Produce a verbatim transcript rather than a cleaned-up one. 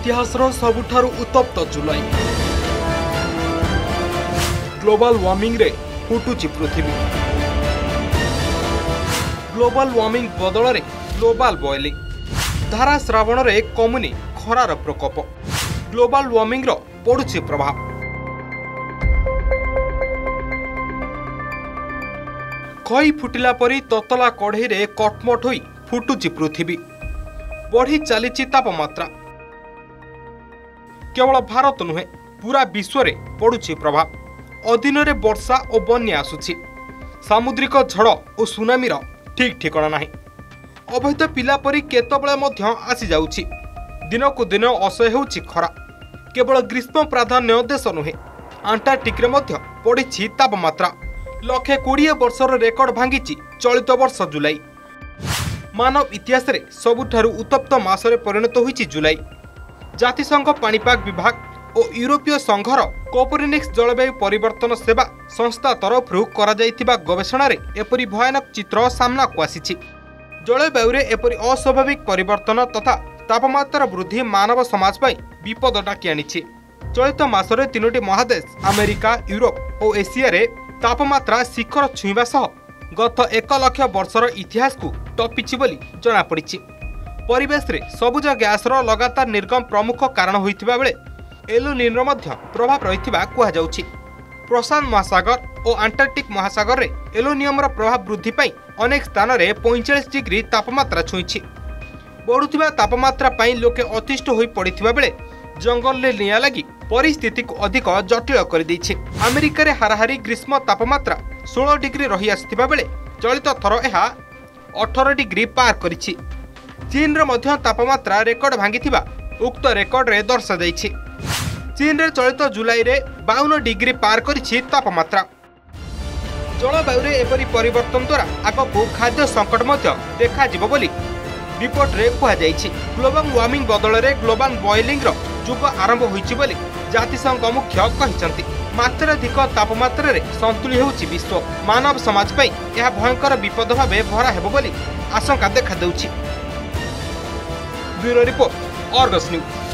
इतिहासर सबुठारु उत्तप्त जुलाई global warming रे फुटुची पृथ्वी। Global warming बदल रे ग्लोबल बॉइलिंग। धारा श्रावण रे कमुनी खरार प्रकोप। ग्लोबल वार्मिंग रो पड़ुची प्रभाव। खई फुटिला परी ततला कढ़ई रे कटमट होई फुटुची पृथ्वी। बढ़ी चलीची तापमात्रा। केवल भारत नुहे पूरा विश्व रे पड़ुची प्रभाव। अधीन रे वर्षा और बन्या आसुची। सामुद्रिक झड़ और सुनामी रो ठीक ठिकाना नाही। अवैध पिला परी केतबळे मध्य आसी जाउची। दिनकु दिन असह्य होउची खरा। केवल ग्रीष्म प्राधान्य देश नुहे अंटार्कटिक रे मध्य पड़िछि तापमात्रा। लक्षे कोड़े वर्षर रेकर्ड भांगी चलित वर्ष जुलाई। मानव इतिहास रे सबुठारु उत्तप्त मासरे परिणत होइछि जुलाई। जातिसंघ पाणीपाग विभाग और यूरोपीय संघर कोपरनिकस जलवायु परिवर्तन सेवा संस्था तरफरु करा जाइथिबा गवेषणा रे एपरि भयानक चित्र सामना को आसीछि। जलवायु रे एपरि अस्वाभाविक परिवर्तन तथा तापमात्रा वृद्धि मानव समाज पई विपद डाकी आनिछि। चलित मासरे तीनोटी महादेश अमेरिका, यूरोप और एशिया रे तापमात्रा शिखर छुईबा सह गत एक लक्ष वर्षर इतिहास को टपिछि बोली जना पड़िछि। परिवेश रे सबुज गैस रो लगातार निर्गम प्रमुख कारण होइथिबा बेले एल निनो मध्य प्रभाव रहिथिबा कुहा जाउछि। प्रशांत महासागर और अंटार्कटिक महासागर रे एल निनो प्रभाव वृद्धि पाई अनेक स्थान रे पैंतालीस डिग्री तापमात्रा छुईछि। बढ़ुथिबा तापमात्रा पाई लोके अतिष्ठ होई पड़िथिबा बेले जंगल रे निया लागि परिस्थिति को अधिक जटिल कर दैछि। अमेरिका रे हाराहारी ग्रीष्म तापमात्रा सोलह डिग्री रही आसिथिबा बेले चलित थर एहा अठारह डिग्री पार करिछि। चीन रे मध्य तापमात्रा रेकर्ड भांगिथिबा उक्त रेकर्ड रे दर्शा जाइछि। चीन रे चलित जुलाई रे बावन डिग्री पार करिछि तापमात्रा। जलवायु रे एपरि परिवर्तन द्वारा आगको खाद्य संकट मध्य देखा जिवो बोली रिपोर्ट रे कुहा जाइछि। ग्लोबल वार्मिंग बदल रे ग्लोबल बॉइलिंग रो जुग आरंभ होइछि बोली जातिसंघ मुख्य कहिसंती। मात्राधिक तापमात्रा रे संतुली हेउछि विश्व। मानव समाज पई यह भयंकर विपद भाबे भरा हेबो बोली आशंका देखा देउछि। Bureau report, Argus news.